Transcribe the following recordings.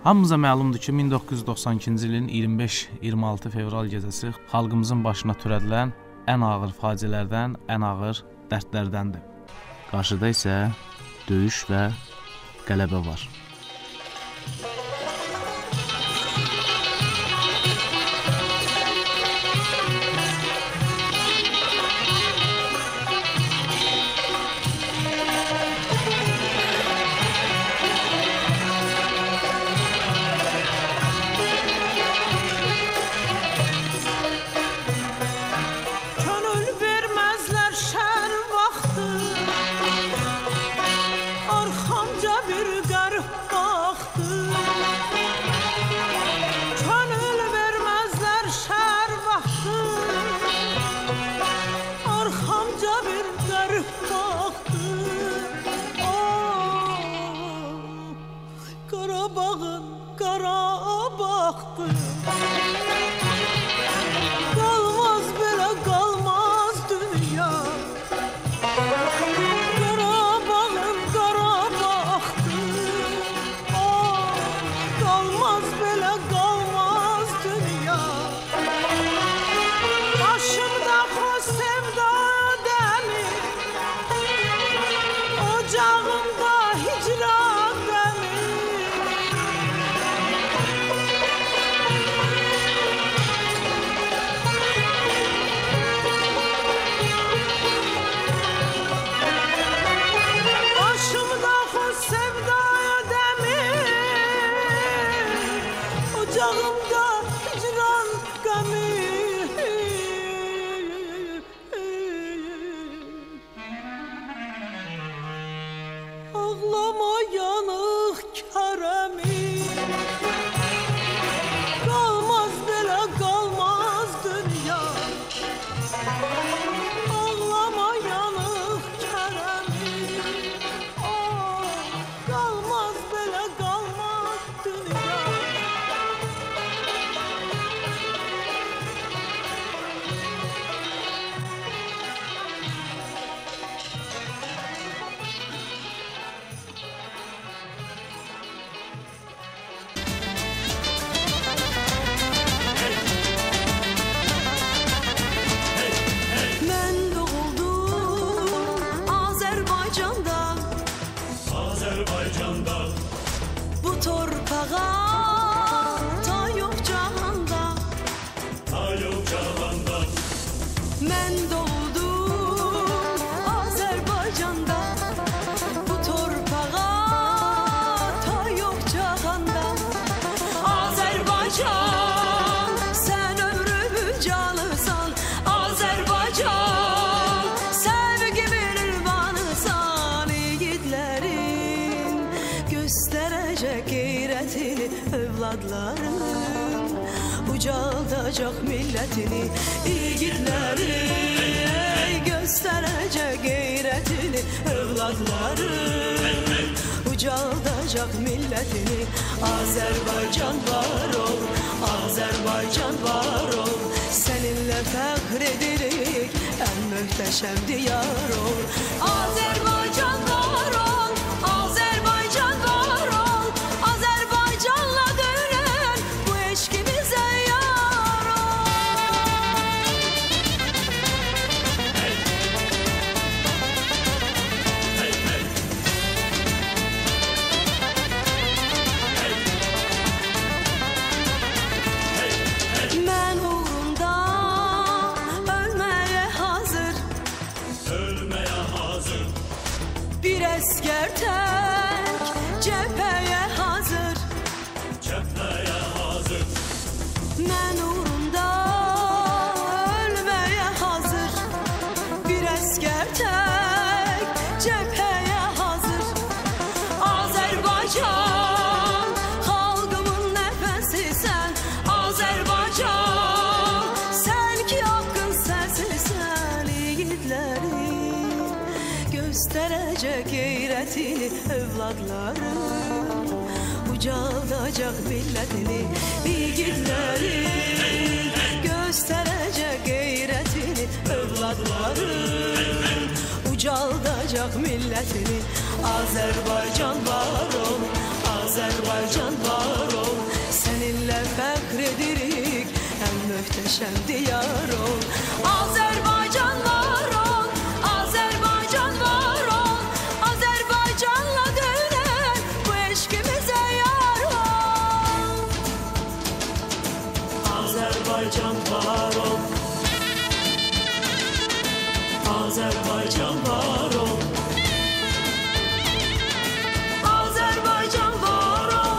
Hamımıza məlumdur ki, 1992-ci ilin 25-26 fevral gecəsi xalqımızın başına törədilən ən ağır faciələrdən, ən ağır dərdlərdəndir. Qarşıda isə döyüş və qələbə var. Ucaldacak milletini, yiğitlerin gösterecek gayretini, evlatların ucaldacak milletini. Azerbaycan var ol, Azerbaycan var ol, seninle fəxr edirik, en möhtəşəm diyar ol. Azerbaycan var ol, Azerbaycan var ol, Azerbaycanla dönen bu eşkimize yar ol. Mən uğrunda ölmeye hazır, bir esker tek cepheye hazır, mən uğrunda ölmeye hazır, bir esker tek cepheye hazır. Azerbaycan halkımın nefesi sen, Azerbaycan sen ki hakkın sesi sen, yiğitlerin gösterecek gayretini, evlatların ucaldacak milletini, yiğitlerin gösterecek gayretini, evlatların ucaldacak milletini. Azerbaycan var ol, Azerbaycan var ol, muhteşem diyar ol. Azerbaycan var ol, Azerbaycan var ol. Azerbaycanla dönen bu eşkimize yar ol. Azerbaycan var ol, Azerbaycan var ol, Azerbaycan var ol,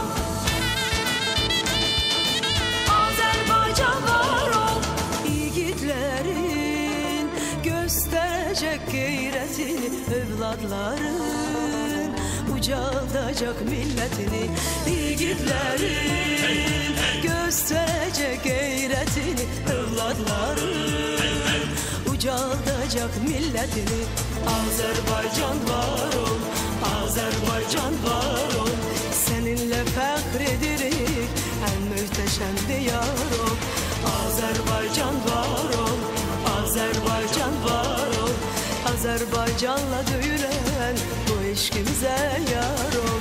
Azerbaycan var ol. Yiğitlerin gösterecek gayretini, evlatların ucaldacak milletini. Yiğitlerin gösterecek gayretini, evlatların ucaldacak milletini. Azerbaycan var ol, Azerbaycan var ol. Seninle fakredirik, en muhteşem diyar ol. Azerbaycan var ol, Azerbaycan var ol. Azerbaycanla döyülen bu eşkimize yar ol.